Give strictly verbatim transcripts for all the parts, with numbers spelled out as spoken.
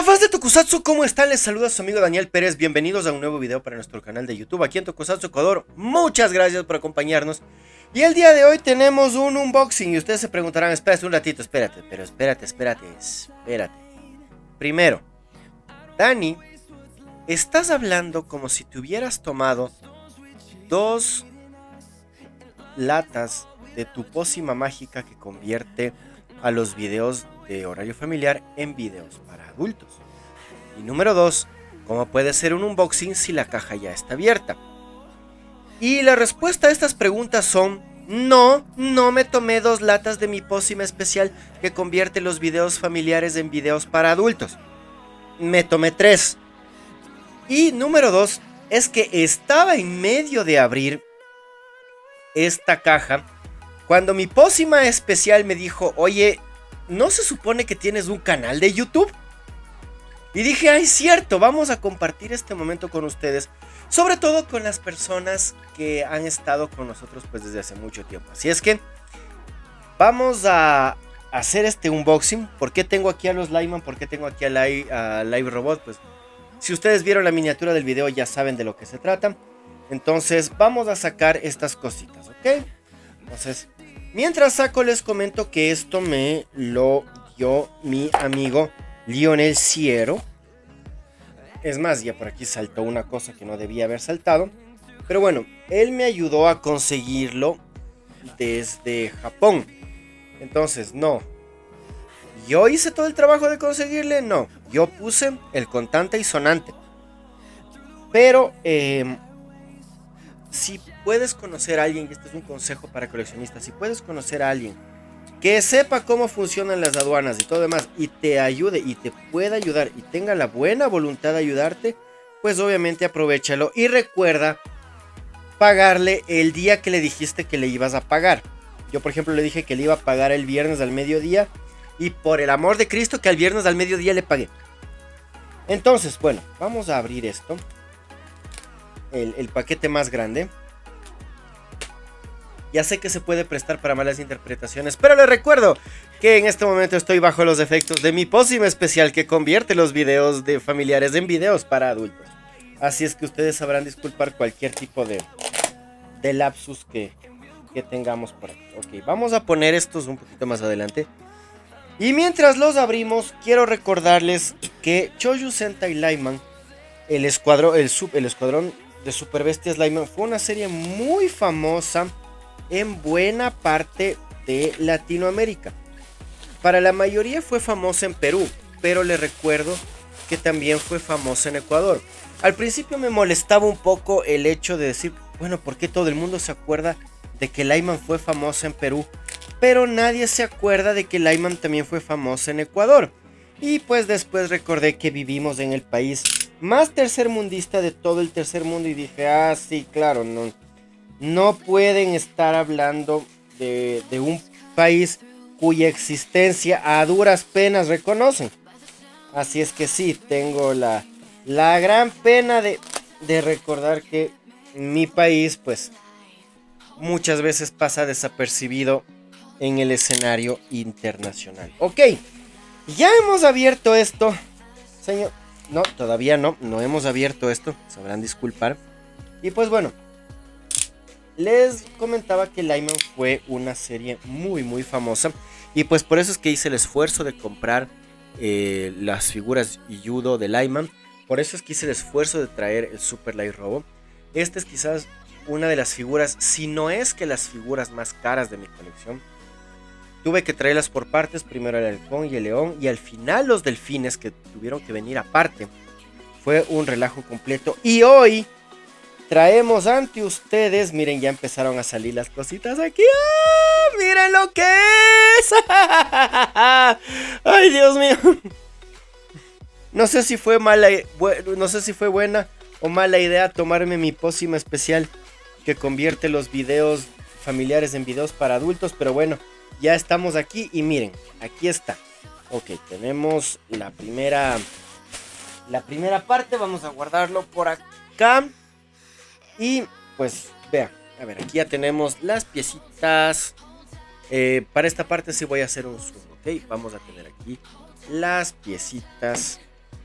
Hola fans de Tokusatsu, ¿cómo están? Les saluda su amigo Daniel Pérez. Bienvenidos a un nuevo video para nuestro canal de YouTube aquí en Tokusatsu Ecuador. Muchas gracias por acompañarnos. Y el día de hoy tenemos un unboxing y ustedes se preguntarán, espérate un ratito, espérate, pero espérate, espérate, espérate. Primero, Dani, estás hablando como si te hubieras tomado dos latas de tu pócima mágica que convierte a los videos de horario familiar en videos para adultos. Y número dos, ¿cómo puede ser un unboxing si la caja ya está abierta? Y la respuesta a estas preguntas son: no, no me tomé dos latas de mi pócima especial que convierte los videos familiares en videos para adultos. Me tomé tres. Y número dos, es que estaba en medio de abrir esta caja cuando mi pócima especial me dijo: oye, ¿no se supone que tienes un canal de YouTube? Y dije, ay, cierto, vamos a compartir este momento con ustedes, sobre todo con las personas que han estado con nosotros pues desde hace mucho tiempo. Así es que vamos a hacer este unboxing. ¿Por qué tengo aquí a los Lyman? ¿Por qué tengo aquí a Live, a Live Robot? Pues si ustedes vieron la miniatura del video ya saben de lo que se trata. Entonces vamos a sacar estas cositas, ¿ok? Entonces, mientras saco les comento que esto me lo dio mi amigo Lionel Ciero. Es más, ya por aquí saltó una cosa que no debía haber saltado. Pero bueno, él me ayudó a conseguirlo desde Japón. Entonces, no. ¿Yo hice todo el trabajo de conseguirle? No. Yo puse el contante y sonante. Pero, eh, si puedes conocer a alguien, y este es un consejo para coleccionistas, si puedes conocer a alguien que sepa cómo funcionan las aduanas y todo demás, y te ayude y te pueda ayudar y tenga la buena voluntad de ayudarte, pues obviamente aprovéchalo y recuerda pagarle el día que le dijiste que le ibas a pagar. Yo por ejemplo le dije que le iba a pagar el viernes al mediodía y por el amor de Cristo que al viernes al mediodía le pagué. Entonces, bueno, vamos a abrir esto, el, el paquete más grande. Ya sé que se puede prestar para malas interpretaciones, pero les recuerdo que en este momento estoy bajo los efectos de mi pócima especial que convierte los videos de familiares en videos para adultos. Así es que ustedes sabrán disculpar cualquier tipo de, de lapsus que, que tengamos por aquí. Ok, vamos a poner estos un poquito más adelante. Y mientras los abrimos, quiero recordarles que Choju Sentai Lyman, el escuadrón, el, sub, el escuadrón de Super Bestias Lyman, fue una serie muy famosa en buena parte de Latinoamérica. Para la mayoría fue famosa en Perú, pero les recuerdo que también fue famosa en Ecuador. Al principio me molestaba un poco el hecho de decir, bueno, ¿por qué todo el mundo se acuerda de que Lyman fue famosa en Perú? Pero nadie se acuerda de que Lyman también fue famosa en Ecuador. Y pues después recordé que vivimos en el país más tercermundista de todo el tercer mundo y dije, ah, sí, claro, no... No pueden estar hablando de, de un país cuya existencia a duras penas reconocen. Así es que sí, tengo la, la gran pena de, de recordar que mi país pues muchas veces pasa desapercibido en el escenario internacional. Ok, ya hemos abierto esto, señor. No, todavía no, no hemos abierto esto, sabrán disculpar. Y pues bueno, les comentaba que Lyman fue una serie muy muy famosa y pues por eso es que hice el esfuerzo de comprar eh, las figuras Yudo de Lyman. Por eso es que hice el esfuerzo de traer el Super Light Robo. Esta es quizás una de las figuras, si no es que las figuras más caras de mi colección. Tuve que traerlas por partes, primero el halcón y el león y al final los delfines que tuvieron que venir aparte. Fue un relajo completo y hoy traemos ante ustedes, miren, ya empezaron a salir las cositas aquí. ¡Ah! ¡Miren lo que es! ¡Ay, Dios mío! No sé si fue mala, no sé si fue buena o mala idea tomarme mi pócima especial que convierte los videos familiares en videos para adultos, pero bueno, ya estamos aquí y miren, aquí está. Ok, tenemos la primera, la primera parte, vamos a guardarlo por acá. Y pues vean, a ver, aquí ya tenemos las piecitas. eh, Para esta parte sí voy a hacer un zoom, ok. Vamos a tener aquí las piecitas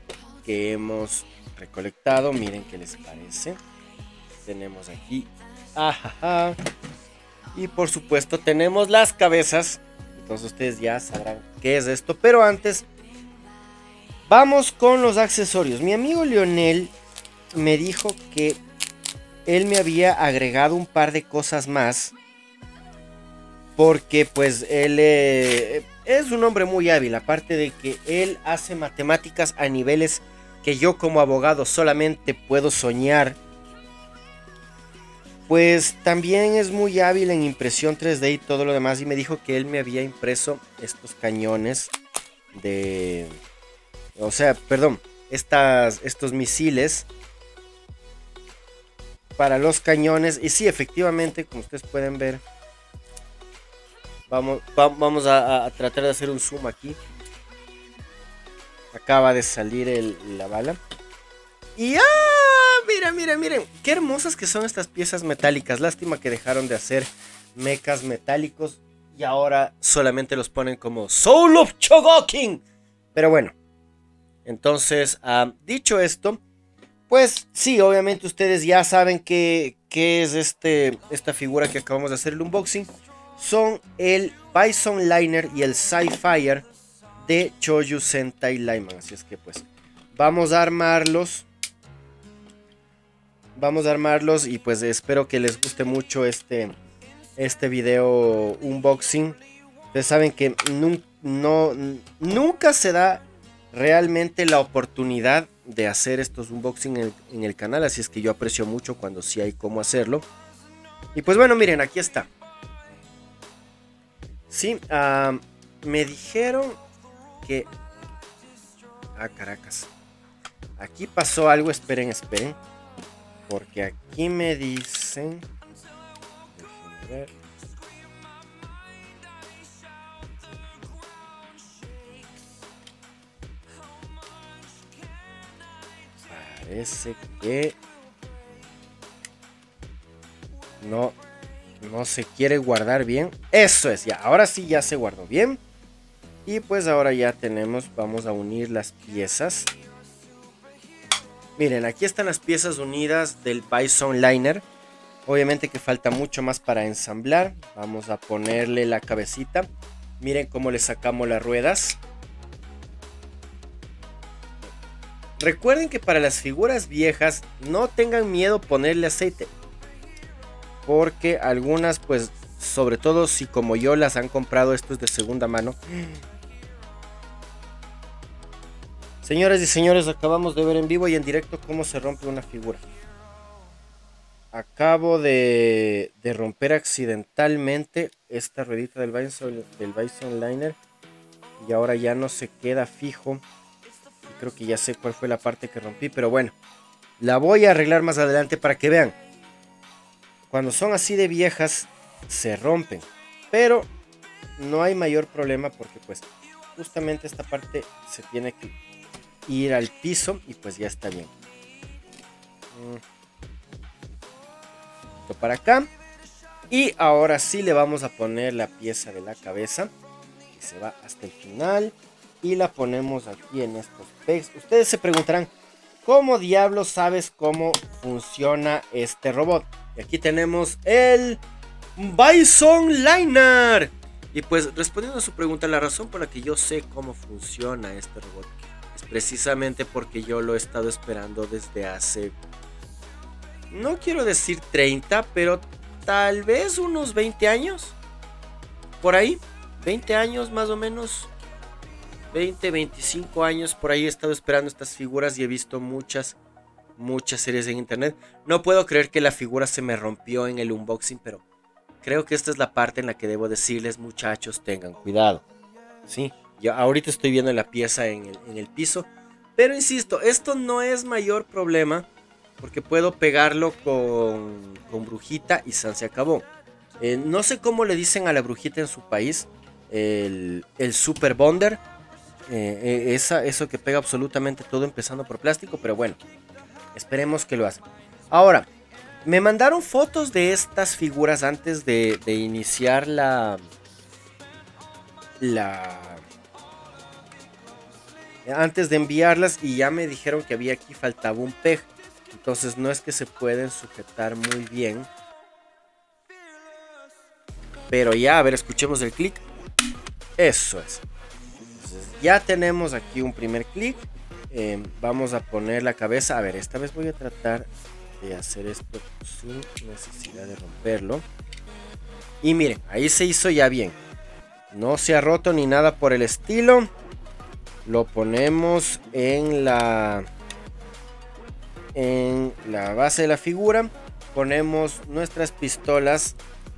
que hemos recolectado. Miren qué les parece. Tenemos aquí, ajaja, y por supuesto tenemos las cabezas. Entonces ustedes ya sabrán qué es esto, pero antes vamos con los accesorios. Mi amigo Lionel me dijo que él me había agregado un par de cosas más, porque pues él eh, es un hombre muy hábil, aparte de que él hace matemáticas a niveles que yo como abogado solamente puedo soñar. Pues también es muy hábil en impresión tres D y todo lo demás, y me dijo que él me había impreso estos cañones de... O sea, perdón, estas, estos misiles para los cañones. Y sí, efectivamente, como ustedes pueden ver, vamos, va, vamos a, a tratar de hacer un zoom aquí. Acaba de salir el, la bala. Y ¡ah! Mira, mira, miren. Qué hermosas que son estas piezas metálicas. Lástima que dejaron de hacer mechas metálicos y ahora solamente los ponen como Soul of Chogokin. Pero bueno. Entonces, uh, dicho esto, pues sí, obviamente ustedes ya saben que, que es este, esta figura que acabamos de hacer el unboxing. Son el Bison Liner y el Sci-Fire de Choyu Sentai Lyman. Así es que pues vamos a armarlos. Vamos a armarlos y pues espero que les guste mucho este, este video unboxing. Ustedes saben que no, no, nunca se da realmente la oportunidad de hacer estos unboxing en, en el canal. Así es que yo aprecio mucho cuando sí hay cómo hacerlo. Y pues bueno, miren, aquí está. Sí, uh, me dijeron que... Ah, caracas. Aquí pasó algo, esperen, esperen. Porque aquí me dicen... Déjenme ver. Parece que... No, no se quiere guardar bien. Eso es, ya. Ahora sí ya se guardó bien. Y pues ahora ya tenemos... Vamos a unir las piezas. Miren, aquí están las piezas unidas del Bison Liner. Obviamente que falta mucho más para ensamblar. Vamos a ponerle la cabecita. Miren cómo le sacamos las ruedas. Recuerden que para las figuras viejas no tengan miedo ponerle aceite. Porque algunas, pues, sobre todo si como yo las han comprado, esto es de segunda mano. Señoras y señores, acabamos de ver en vivo y en directo cómo se rompe una figura. Acabo de, de romper accidentalmente esta ruedita del Bison, del Bison Liner. Y ahora ya no se queda fijo. Y creo que ya sé cuál fue la parte que rompí, pero bueno. La voy a arreglar más adelante para que vean. Cuando son así de viejas, se rompen. Pero no hay mayor problema porque pues justamente esta parte se tiene que ir al piso y pues ya está bien. Esto para acá. Y ahora sí le vamos a poner la pieza de la cabeza, que se va hasta el final. Y la ponemos aquí en estos pegs. Ustedes se preguntarán, ¿cómo diablos sabes cómo funciona este robot? Y aquí tenemos el Bison Liner. Y pues respondiendo a su pregunta, la razón por la que yo sé cómo funciona este robot es precisamente porque yo lo he estado esperando desde hace, no quiero decir treinta, pero tal vez unos veinte años. Por ahí, veinte años más o menos. veinte, veinticinco años, por ahí he estado esperando estas figuras y he visto muchas, muchas series en internet. No puedo creer que la figura se me rompió en el unboxing, pero creo que esta es la parte en la que debo decirles, muchachos, tengan cuidado. Sí, yo ahorita estoy viendo la pieza en el, en el piso, pero insisto, esto no es mayor problema, porque puedo pegarlo con, con brujita y san se acabó. Eh, no sé cómo le dicen a la brujita en su país, el, el super bonder. Eh, esa, eso que pega absolutamente todo empezando por plástico, pero bueno, esperemos que lo hagan. Ahora, me mandaron fotos de estas figuras antes de, de iniciar la, la antes de enviarlas y ya me dijeron que había aquí faltaba un peg. Entonces no es que se pueden sujetar muy bien. Pero ya, a ver, escuchemos el clic. Eso es. Entonces ya tenemos aquí un primer clic. Eh, vamos a poner la cabeza. A ver, esta vez voy a tratar de hacer esto sin necesidad de romperlo. Y miren, ahí se hizo ya bien. No se ha roto ni nada por el estilo. Lo ponemos en la... En la base de la figura ponemos nuestras pistolas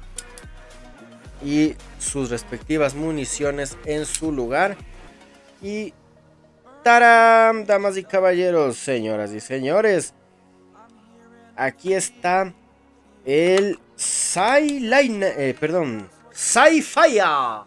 y sus respectivas municiones en su lugar. Y ¡tarán! Damas y caballeros, señoras y señores, aquí está el Sci-Line, eh, perdón, Sci-Fire.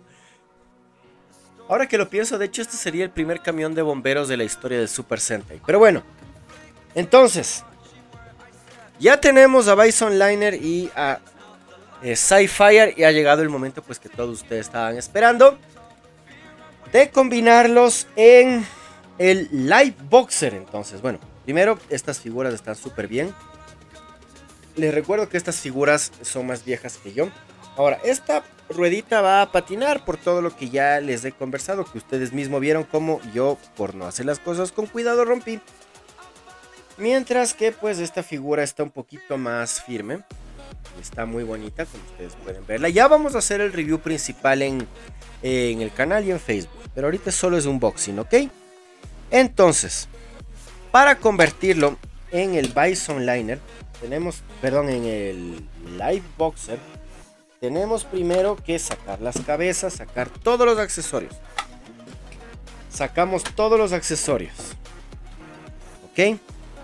Ahora que lo pienso, de hecho este sería el primer camión de bomberos de la historia de Super Sentai. Pero bueno, entonces, ya tenemos a Bison Liner y a eh, Sci-Fire y ha llegado el momento pues que todos ustedes estaban esperando de combinarlos en el Live Boxer. Entonces, bueno, primero estas figuras están súper bien. Les recuerdo que estas figuras son más viejas que yo. Ahora, esta ruedita va a patinar por todo lo que ya les he conversado, que ustedes mismos vieron como yo, por no hacer las cosas con cuidado, rompí. Mientras que pues esta figura está un poquito más firme. Está muy bonita, como ustedes pueden verla. Ya vamos a hacer el review principal en, en el canal y en Facebook. Pero ahorita solo es un unboxing, ¿ok? Entonces, para convertirlo en el Bison Liner, tenemos, perdón, en el Live Boxer, tenemos primero que sacar las cabezas, sacar todos los accesorios. Sacamos todos los accesorios. ¿Ok?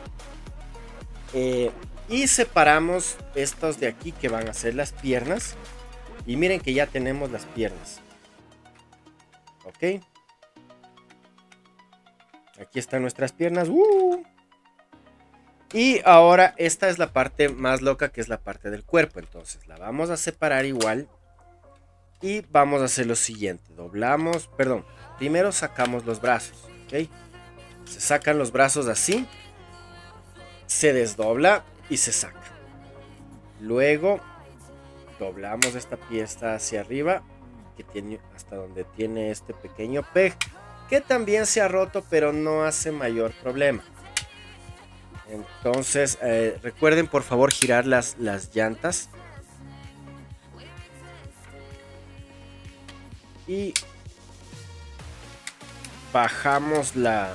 Eh, y separamos estos de aquí que van a ser las piernas. Y miren que ya tenemos las piernas. Ok. Aquí están nuestras piernas. ¡Uh! Y ahora esta es la parte más loca, que es la parte del cuerpo. Entonces la vamos a separar igual. Y vamos a hacer lo siguiente. Doblamos, perdón. Primero sacamos los brazos. ¿Ok? Se sacan los brazos así. Se desdobla y se saca. Luego doblamos esta pieza hacia arriba, que tiene hasta donde tiene este pequeño peg, que también se ha roto, pero no hace mayor problema. Entonces eh, recuerden por favor girar las, las llantas. Y bajamos la...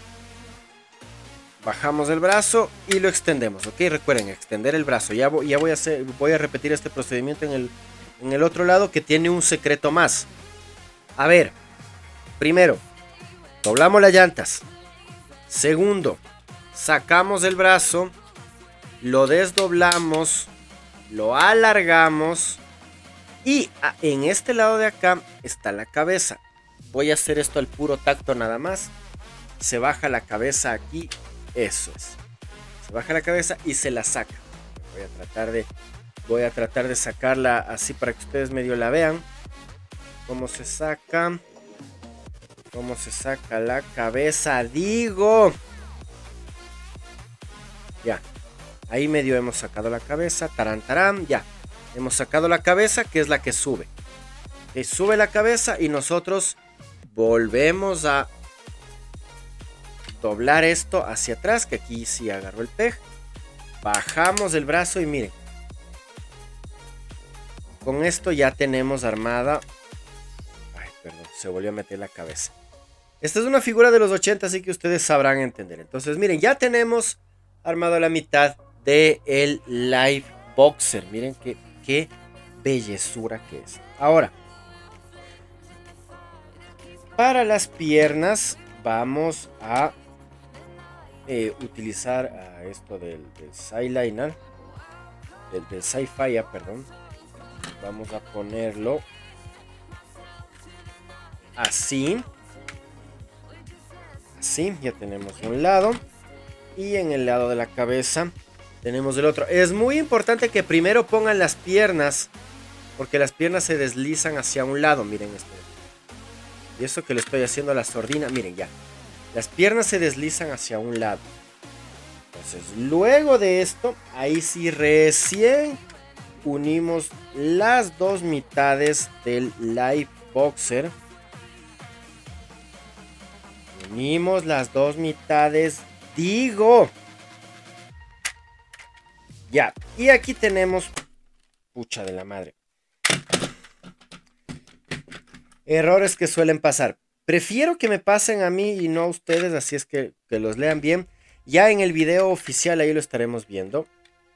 Bajamos el brazo y lo extendemos, ¿ok? Recuerden, extender el brazo. Ya voy, ya voy a hacer, voy a repetir este procedimiento en el, en el otro lado, que tiene un secreto más. A ver, primero, doblamos las llantas. Segundo, sacamos el brazo, lo desdoblamos, lo alargamos y en este lado de acá está la cabeza. Voy a hacer esto al puro tacto nada más. Se baja la cabeza aquí. Eso es. Se baja la cabeza y se la saca. Voy a tratar de, voy a tratar de sacarla así para que ustedes medio la vean. Cómo se saca. Cómo se saca la cabeza, digo. Ya. Ahí medio hemos sacado la cabeza. Tarán, tarán. Ya. Hemos sacado la cabeza, que es la que sube. Que sube la cabeza y nosotros volvemos a doblar esto hacia atrás, que aquí sí agarró el peg. Bajamos el brazo y miren, con esto ya tenemos armada. Ay, perdón, se volvió a meter la cabeza. Esta es una figura de los ochenta, así que ustedes sabrán entender. Entonces miren, ya tenemos armado la mitad del Live Boxer. Miren que, qué bellezura que es. Ahora, para las piernas vamos a Eh, utilizar a esto del, del Sci-Liner, del, del Sci-Fire, perdón. Vamos a ponerlo así. Así, ya tenemos un lado. Y en el lado de la cabeza tenemos el otro. Es muy importante que primero pongan las piernas, porque las piernas se deslizan hacia un lado. Miren esto. Y eso que le estoy haciendo a la sordina, miren ya. Las piernas se deslizan hacia un lado. Entonces, luego de esto, ahí sí recién unimos las dos mitades del Live Boxer. Unimos las dos mitades, digo. Ya, y aquí tenemos, pucha de la madre, errores que suelen pasar. Prefiero que me pasen a mí y no a ustedes, así es que, que los lean bien. Ya en el video oficial ahí lo estaremos viendo.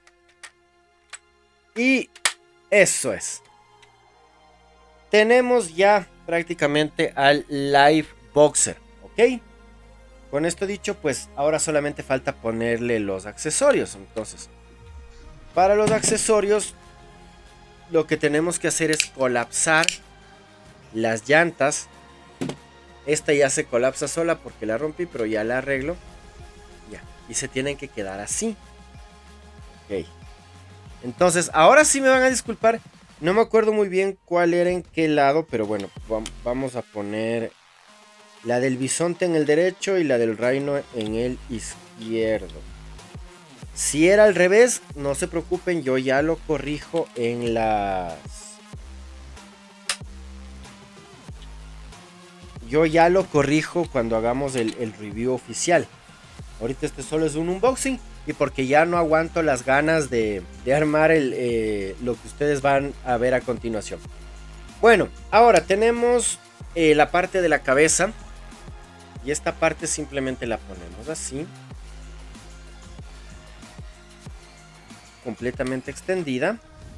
Y eso es. Tenemos ya prácticamente al Live Boxer, ¿ok? Con esto dicho, pues ahora solamente falta ponerle los accesorios. Entonces, para los accesorios, lo que tenemos que hacer es colapsar las llantas. Esta ya se colapsa sola porque la rompí, pero ya la arreglo. Ya, y se tienen que quedar así. Ok. Entonces, ahora sí me van a disculpar. No me acuerdo muy bien cuál era en qué lado, pero bueno, vamos a poner la del bisonte en el derecho y la del reino en el izquierdo. Si era al revés, no se preocupen, yo ya lo corrijo en las... Yo ya lo corrijo cuando hagamos el, el review oficial. Ahorita este solo es un unboxing y porque ya no aguanto las ganas de, de armar el, eh, lo que ustedes van a ver a continuación. Bueno, ahora tenemos eh, la parte de la cabeza. Y esta parte simplemente la ponemos así. Completamente extendida.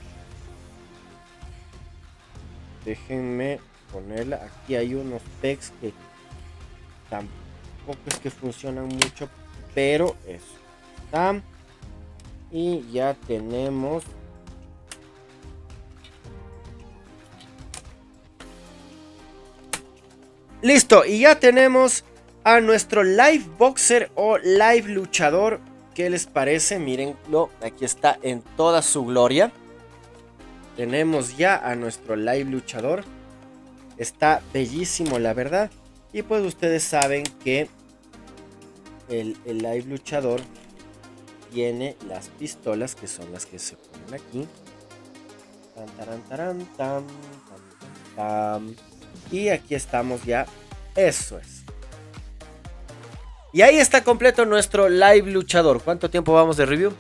Déjenme ponerla. Aquí hay unos pegs que tampoco es que funcionan mucho, pero eso está. Y ya tenemos listo, y ya tenemos a nuestro Live Boxer o Live Luchador. ¿Qué les parece? Mírenlo, aquí está en toda su gloria. Tenemos ya a nuestro Live Luchador. Está bellísimo, la verdad. Y pues ustedes saben que el, el Live Luchador tiene las pistolas, que son las que se ponen aquí. Tan, taran, taran, tan, tan, tan, tan. Y aquí estamos ya. Eso es. Y ahí está completo nuestro Live Luchador. ¿Cuánto tiempo vamos de review?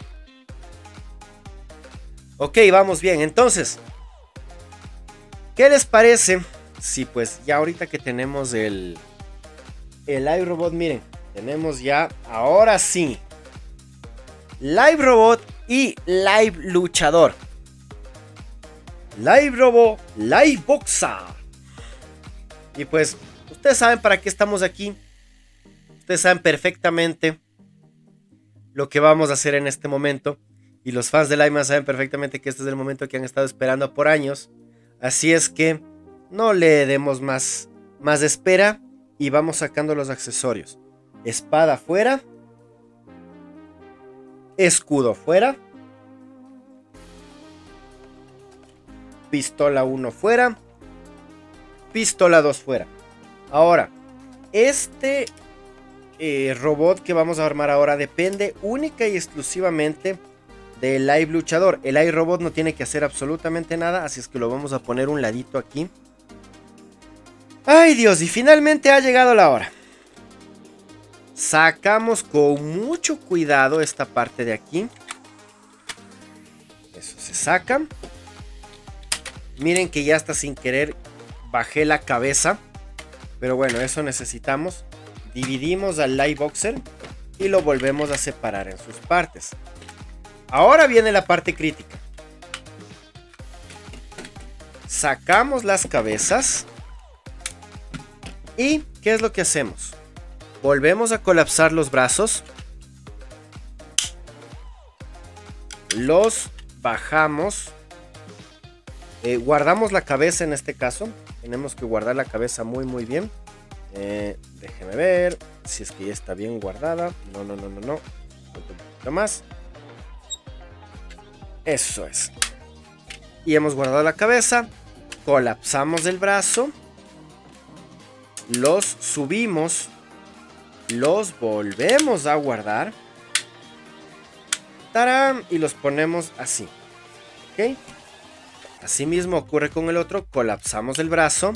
Ok, vamos bien. Entonces, ¿qué les parece? Sí, pues ya ahorita que tenemos el, el Live Robot, miren, tenemos ya, ahora sí, Live Robot y Live Luchador. Live Robot, Live Boxer. Y pues, ustedes saben para qué estamos aquí. Ustedes saben perfectamente lo que vamos a hacer en este momento. Y los fans de Liveman saben perfectamente que este es el momento que han estado esperando por años. Así es que no le demos más, más espera y vamos sacando los accesorios. Espada fuera. Escudo fuera. Pistola uno fuera. Pistola dos fuera. Ahora, este eh, robot que vamos a armar ahora depende única y exclusivamente del Live Luchador. El iRobot no tiene que hacer absolutamente nada, así es que lo vamos a poner un ladito aquí. Ay Dios, y finalmente ha llegado la hora. Sacamos con mucho cuidado esta parte de aquí. Eso se saca. Miren que ya hasta sin querer bajé la cabeza. Pero bueno, eso necesitamos. Dividimos al Live Boxer y lo volvemos a separar en sus partes. Ahora viene la parte crítica. Sacamos las cabezas. ¿Y qué es lo que hacemos? Volvemos a colapsar los brazos. Los bajamos. Eh, guardamos la cabeza en este caso. Tenemos que guardar la cabeza muy muy bien. Eh, déjeme ver si es que ya está bien guardada. No, no, no, no, no. Un poquito más. Eso es. Y hemos guardado la cabeza. Colapsamos el brazo. Los subimos. los volvemos a guardar. ¡Tarán! Y los ponemos así. ¿Ok? Así mismo ocurre con el otro. Colapsamos el brazo.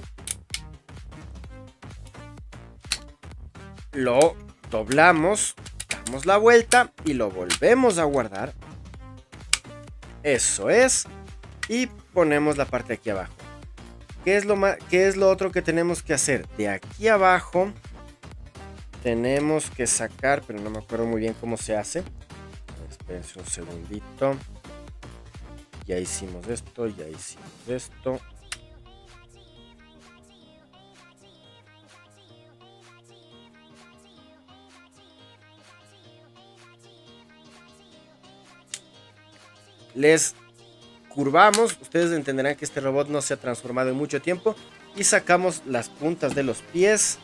Lo doblamos. Damos la vuelta y lo volvemos a guardar. Eso es. Y ponemos la parte de aquí abajo. ¿Qué es lo más, qué es lo otro que tenemos que hacer? De aquí abajo tenemos que sacar, pero no me acuerdo muy bien cómo se hace. Espérense un segundito. Ya hicimos esto, ya hicimos esto. Les curvamos, ustedes entenderán que este robot no se ha transformado en mucho tiempo. Y sacamos las puntas de los pies.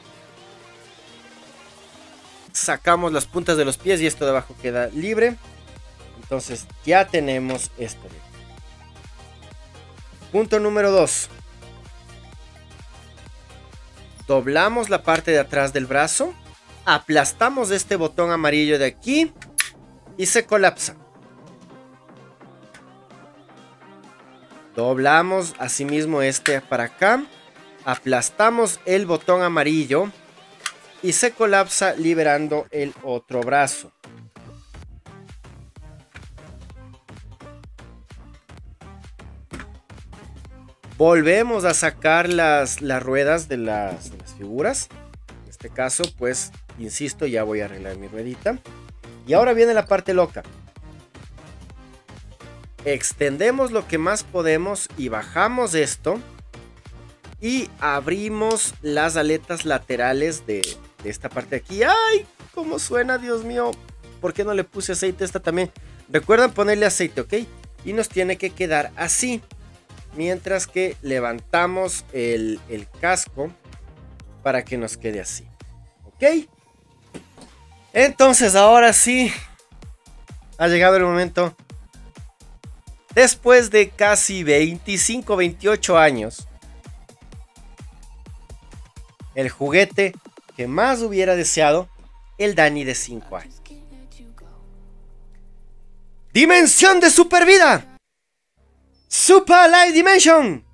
Sacamos las puntas de los pies y esto de abajo queda libre. Entonces ya tenemos esto. Punto número dos. Doblamos la parte de atrás del brazo. Aplastamos este botón amarillo de aquí. Y se colapsa. Doblamos asimismo este para acá. Aplastamos el botón amarillo. Y se colapsa liberando el otro brazo. Volvemos a sacar las, las ruedas de las, de las figuras. En este caso, pues, insisto, ya voy a arreglar mi ruedita. Y ahora viene la parte loca. Extendemos lo que más podemos y bajamos esto. Y abrimos las aletas laterales de, de esta parte de aquí. ¡Ay! ¿Cómo suena, Dios mío? ¿Por qué no le puse aceite a esta también? Recuerden ponerle aceite, ¿ok? Y nos tiene que quedar así. Mientras que levantamos el, el casco para que nos quede así. ¿Ok? Entonces ahora sí ha llegado el momento. Después de casi veinticinco, veintiocho años. El juguete que más hubiera deseado el Dani de cinco años. Dimensión de Super Vida. Super Light Dimension.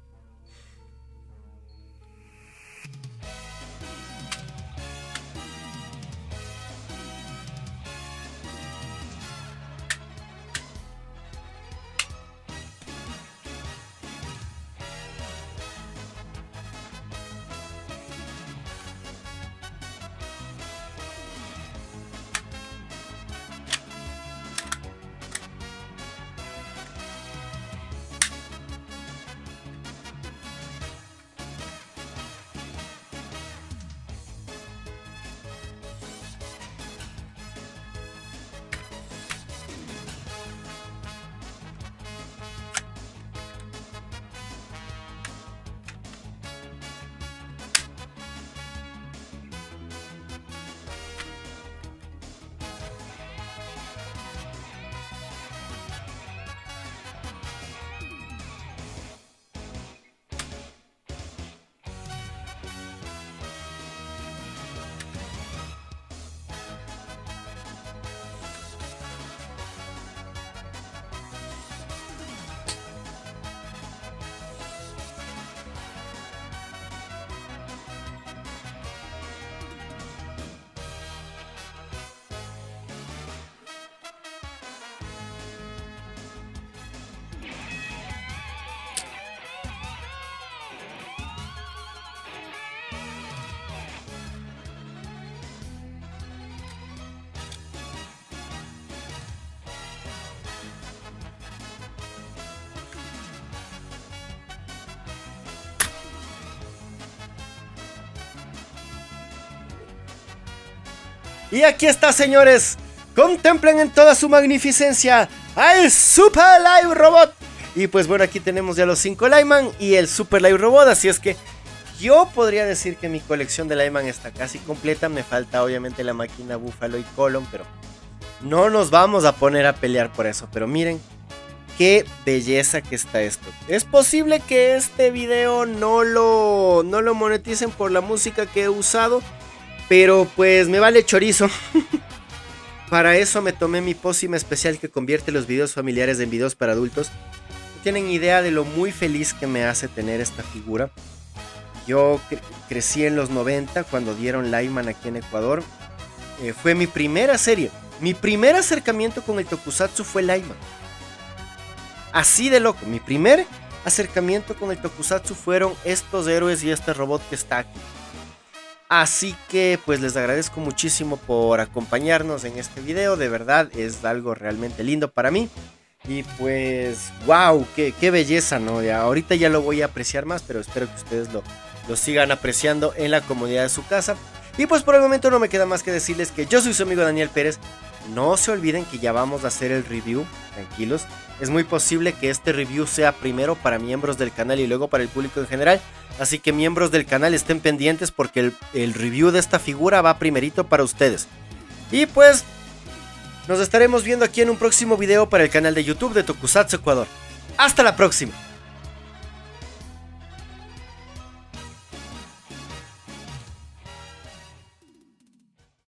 Y aquí está, señores. Contemplen en toda su magnificencia al Super Live Robot. Y pues bueno, aquí tenemos ya los cinco Lightman y el Super Live Robot. Así es que yo podría decir que mi colección de Lightman está casi completa. Me falta obviamente la máquina Buffalo y Colon, pero no nos vamos a poner a pelear por eso. Pero miren qué belleza que está esto. Es posible que este video no lo, no lo moneticen por la música que he usado. Pero pues me vale chorizo. Para eso me tomé mi pócima especial que convierte los videos familiares en videos para adultos. No tienen idea de lo muy feliz que me hace tener esta figura. Yo cre crecí en los noventa cuando dieron Lyman aquí en Ecuador. Eh, fue mi primera serie. Mi primer acercamiento con el tokusatsu fue Lyman. Así de loco. Mi primer acercamiento con el tokusatsu fueron estos héroes y este robot que está aquí. Así que pues les agradezco muchísimo por acompañarnos en este video. De verdad es algo realmente lindo para mí. Y pues wow, qué, qué belleza, ¿no? Ya, ahorita ya lo voy a apreciar más, pero espero que ustedes lo, lo sigan apreciando en la comodidad de su casa. Y pues por el momento no me queda más que decirles que yo soy su amigo Daniel Pérez. No se olviden que ya vamos a hacer el review, tranquilos. Es muy posible que este review sea primero para miembros del canal y luego para el público en general. Así que miembros del canal estén pendientes porque el, el review de esta figura va primerito para ustedes. Y pues nos estaremos viendo aquí en un próximo video para el canal de YouTube de Tokusatsu Ecuador. ¡Hasta la próxima!